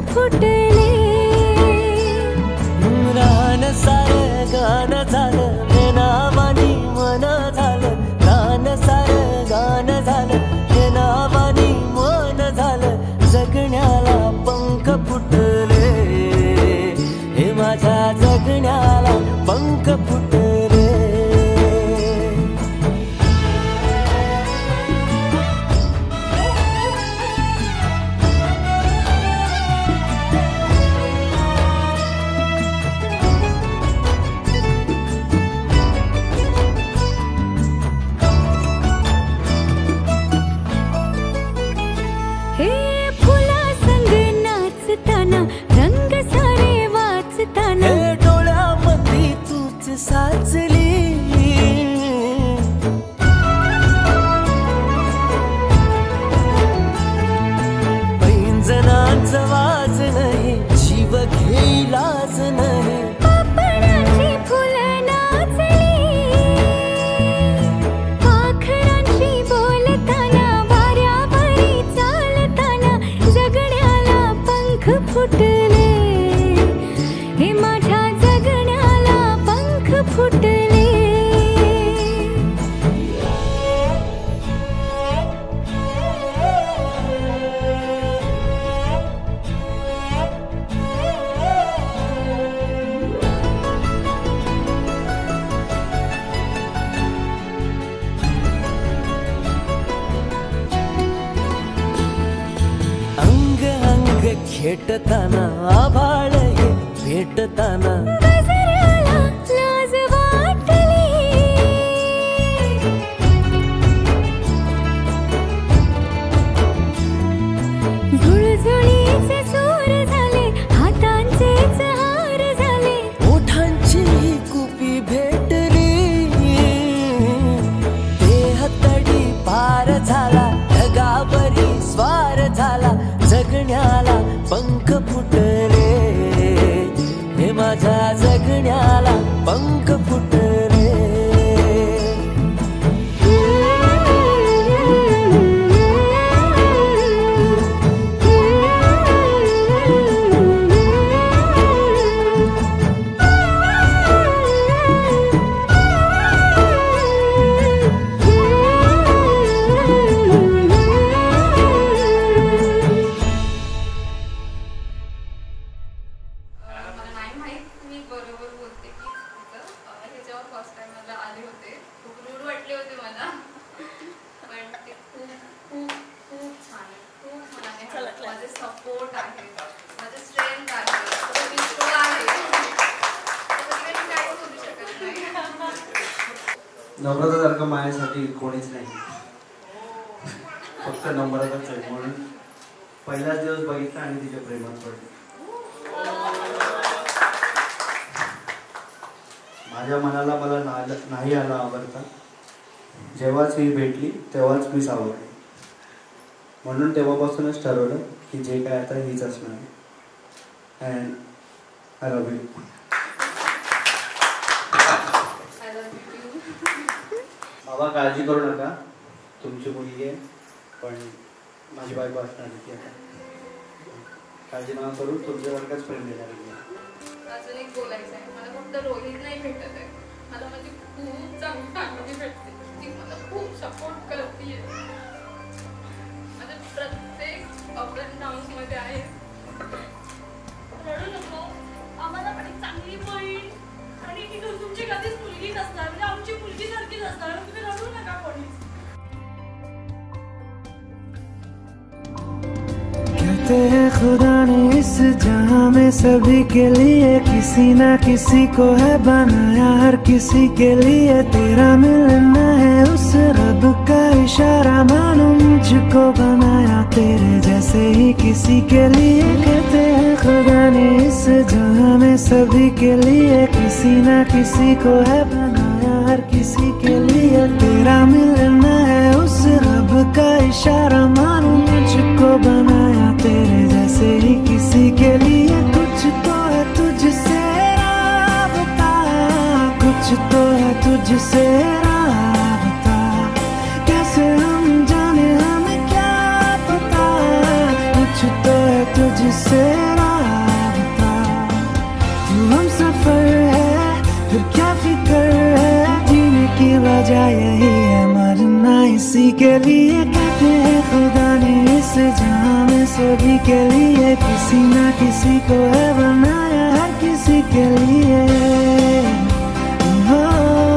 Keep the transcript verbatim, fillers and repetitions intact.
फुटले. रान सार गान झालं हे नावानी मन झालं. रान सार गान झालं हे नावानी मन झालं. जगण्याला पंख फुटले. हे माझ्या जगण्याला पंख फुटले. रंग सारे वाचताना हे डोळ्यामध्ये तूच साचली. पैंजणांचं वाज नाही जीव घेईलाच नाही. पापणाची फुलं नाचली. पाखरांची बोलताना वाऱ्यावरी चालताना जगण्याला पंख फुटले. हे माझ्या जगण्याला पंख फुटले. अंग अंग खेटताना आभाळ हे भेटताना गजऱ्याला लाज वाटली. झुळझुळीचे सूर झाले हातांचेच हार झाले. ओठांची कुपी भेटली. देह तडी पार झाला ढगावरी स्वार झाला. जगण्याला पंख फुटले. हे माझ्या जगण्याला पंख फुटले. नम्रतासारखं माझ्यासाठी कोणीच नाही. फक्त नम्रताच आहे. म्हणून पहिलाच दिवस बघितला आणि तिच्या प्रेमात पडले. माझ्या मनाला मला नाही आला आवडता. जेव्हाच ही भेटली तेव्हाच मी सावरले. म्हणून तेव्हापासूनच ठरवलं की जे काय आता हीच असणार. And I love you. बाबा काळजी करू नका. तुमची मुलगी आहे पण माझी बायको असणार ती आता. काळजी नका करू. तुमच्यासारखंच प्रेम देणार. अजून एक बोलायचं आहे. मला फक्त रोहित नाही भेटत आहे. मला माझी खूप चांगली फॅमिली भेटते. ती मला खूप सपोर्ट करते. माझ्या प्रत्येक अप अँड डाऊन्स मध्ये आहे. रडू नको. आम्हाला पण एक चांगली बहीण आणि ती तुमची कधीच मुलगी नसणार. म्हणजे आमची मुलगी सारखीच असणार. तुम्ही रडू नका कोणीच. कहते हैं खुदा ने इस जहां में सभी के लिए किसी ना किसी को है बनाया. हर किसी के लिए तेरा मिलना है उस रब का इशारा. मानो मुझको बनाया तेरे जैसे ही किसी के लिए. कहते हैं खुदा ने इस जहां में सभी के लिए किसी ना किसी को है बनाया. हर किसी के लिए तेरा मिलना है उस रब का इशारा. मानो मुझको बनाया तेरे जैसे ही किसी के लिए. कुछ तो है तुझसे राबता. कुछ तो है तुझसे राबता. कैसे हम जाने हमें क्या पता. कुछ तो है तुझसे राबता। तू हम सफर है फिर क्या फिक्र है, जीने की वजह यही है मरना इसी के लिए। कहते हैं खुदा ने इस जहां में सभी के लिए किसी ना किसी को है बनाया, हर किसी के लिए। हो